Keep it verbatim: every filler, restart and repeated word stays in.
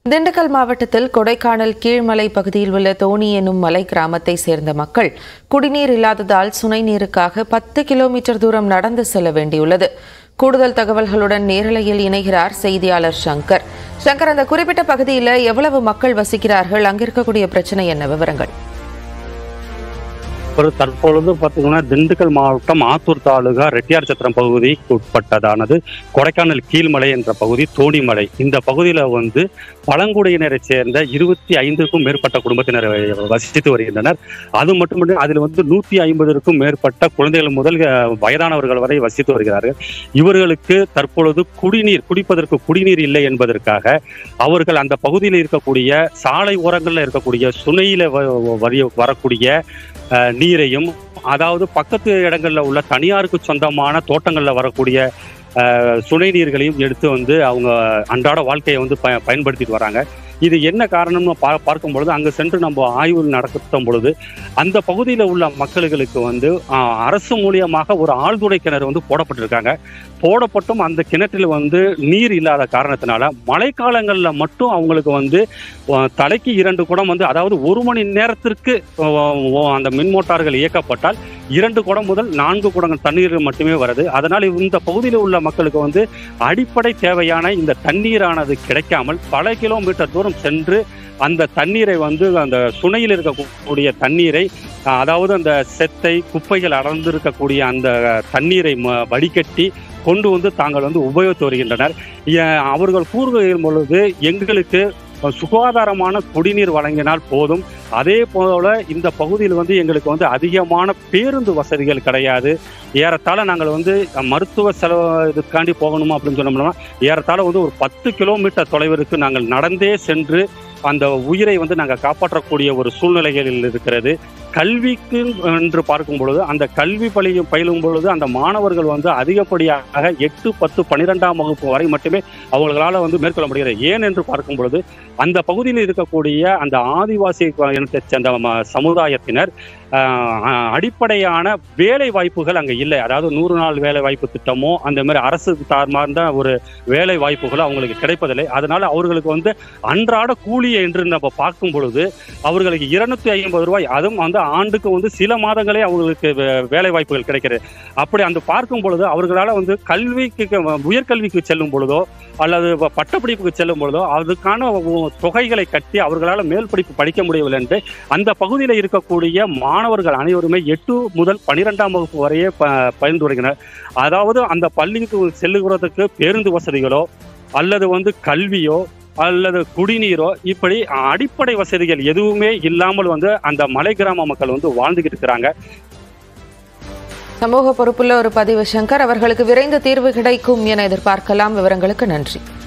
திண்டுக்கல் மாவட்டத்தில் கொடைக்கானல் கீழ்மலை பகுதியில் உள்ள தோணி எனும் மலை கிராமத்தை சேர்ந்த மக்கள் குடிநீர் இல்லாததால் சுனை நீருக்காக பத்து கிலோமீட்டர் தூரம் நடந்து செல்ல வேண்டியுள்ளது. கூடுதல் தகவல்களுடன் நேரலையில் இணைகிறார் செய்தியாளர் சங்கர். சங்கர், அந்த குறிப்பிட்ட பகுதியில் எவ்வளவு மக்கள் வசிக்கிறார்கள்? அங்கிருக்கக்கூடிய பிரச்சனை என்ன? விவரங்கள். ஒரு தற்பொழுது பார்த்தீங்கன்னா திண்டுக்கல் மாவட்டம் ஆத்தூர் தாலுகா ரெட்டியார் சத்திரம் பகுதிக்கு உட்பட்டதானது கொடைக்கானல் கீழ்மலை என்ற பகுதி தோணிமலை. இந்த பகுதியில் வந்து பழங்குடியினரை சேர்ந்த இருபத்தி ஐந்துக்கும் மேற்பட்ட குடும்பத்தினர் வசித்து வருகின்றனர். அது மட்டுமின்றி அதில் வந்து நூற்றி ஐம்பதுக்கும் மேற்பட்ட குழந்தைகள் முதல் வயதானவர்கள் வரை வசித்து வருகிறார்கள். இவர்களுக்கு தற்பொழுது குடிநீர் குடிப்பதற்கு குடிநீர் இல்லை என்பதற்காக அவர்கள் அந்த பகுதியில் இருக்கக்கூடிய சாலை ஓரங்களில் இருக்கக்கூடிய சுனையில வரக்கூடிய நீரையும், அதாவது பக்கத்து இடங்கள்ல உள்ள தனியாருக்கு சொந்தமான தோட்டங்கள்ல வரக்கூடிய சுனை நீர்களையும் எடுத்து வந்து அவங்க அன்றாட வாழ்க்கையை வந்து ப பயன்படுத்திட்டு வராங்க. இது என்ன காரணம்னு பா பார்க்கும் பொழுது அங்கே சென்று நம்ம ஆய்வு நடத்தும் பொழுது அந்த பகுதியில் உள்ள மக்களுக்கு வந்து அரசு மூலியமாக ஒரு ஆழ்துளை கிணறு வந்து போடப்பட்டிருக்காங்க. போடப்பட்டும் அந்த கிணற்றில் வந்து நீர் இல்லாத காரணத்தினால மழைக்காலங்களில் மட்டும் அவங்களுக்கு வந்து தலைக்கு இரண்டு குடம் வந்து, அதாவது ஒரு மணி நேரத்திற்கு அந்த மின் மோட்டார்கள் இயக்கப்பட்டால் இரண்டு குடம் முதல் நான்கு குடங்கள் தண்ணீர் மட்டுமே வருது. அதனால் இந்த பகுதியில் உள்ள மக்களுக்கு வந்து அடிப்படை தேவையான இந்த தண்ணீரானது கிடைக்காமல் பல கிலோமீட்டர் தூரம் சென்று அந்த தண்ணீரை வந்து அந்த சுனையில் இருக்கக்கூடிய தண்ணீரை, அதாவது அந்த செத்தை குப்பைகள் அடர்ந்திருக்கக்கூடிய அந்த தண்ணீரை வடிகட்டி கொண்டு வந்து தாங்கள் வந்து உபயோகித்து வருகின்றனர். அவர்கள் கூறுகிற பொழுது எங்களுக்கு சுகாதாரமான குடிநீர் வழங்கினால் போதும். அதே போல இந்த பகுதியில் வந்து எங்களுக்கு வந்து அதிகமான பேருந்து வசதிகள் கிடையாது. ஏறத்தாழ நாங்கள் வந்து மருத்துவ செலவு இதுக்காண்டி போகணுமா அப்படின்னு சொன்னோம்னா ஏறத்தாழ வந்து ஒரு பத்து கிலோமீட்டர் தொலைவிற்கு நாங்கள் நடந்தே சென்று அந்த உயிரை வந்து நாங்கள் காப்பாற்றக்கூடிய ஒரு சூழ்நிலைகளில் இருக்கிறது. கல்விக்கு என்று பார்க்கும் பொழுது அந்த கல்வி பள்ளியும் பயிலும் பொழுது அந்த மாணவர்கள் வந்து அதிகப்படியாக எட்டு பத்து பன்னிரெண்டாம் வகுப்பு வரை மட்டுமே அவர்களால் வந்து மேற்கொள்ள முடிகிறது. ஏன் என்று பார்க்கும் பொழுது அந்த பகுதியில் இருக்கக்கூடிய அந்த ஆதிவாசி இனத்தை சேர்ந்த சமுதாயத்தினர் அடிப்படையான வேலை வாய்ப்புகள் அங்கே இல்லை. அதாவது நூறு நாள் வேலை வாய்ப்பு திட்டமோ அந்த மாதிரி அரசு சார்ந்த ஒரு வேலை வாய்ப்புகளோ அவங்களுக்கு கிடைப்பதில்லை. அதனால அவர்களுக்கு வந்து அன்றாட கூலியை என்று நம்ம பார்க்கும் பொழுது அவர்களுக்கு இருநூத்தி ஐம்பது ரூபாய், அதுவும் வந்து ஆண்டுக்கு வந்து சில மாதங்களே அவங்களுக்கு வேலை வாய்ப்புகள் கிடைக்கிறது. அப்படி அந்த பார்க்கும் பொழுது அவர்களால் வந்து கல்விக்கு உயர்கல்விக்கு செல்லும் பொழுதோ அல்லது பட்டப்படிப்புக்கு செல்லும் பொழுதோ அதுக்கான தொகைகளை கட்டி அவர்களால் மேல் படிப்பு படிக்க முடியவில்லை என்று அந்த பகுதியில் இருக்கக்கூடிய மாணவர்கள் அனைவருமே எட்டு முதல் பனிரெண்டாம் வகுப்பு வரையே ப பயின்று வருகின்றனர். அதாவது அந்த பள்ளிக்கு செல்லுகிறதுக்கு பேருந்து வசதிகளோ அல்லது வந்து கல்வியோ அல்லது குடிநீரோ இப்படி அடிப்படை வசதிகள் எதுவுமே இல்லாமல் வந்து அந்த மலை கிராம மக்கள் வந்து வாழ்ந்துகிட்டு இருக்கிறாங்க. சமூக பொறுப்புள்ள ஒரு பதிவு சங்கர். அவர்களுக்கு விரைந்த தீர்வு கிடைக்கும் என எதிர்பார்க்கலாம். விவரங்களுக்கு நன்றி.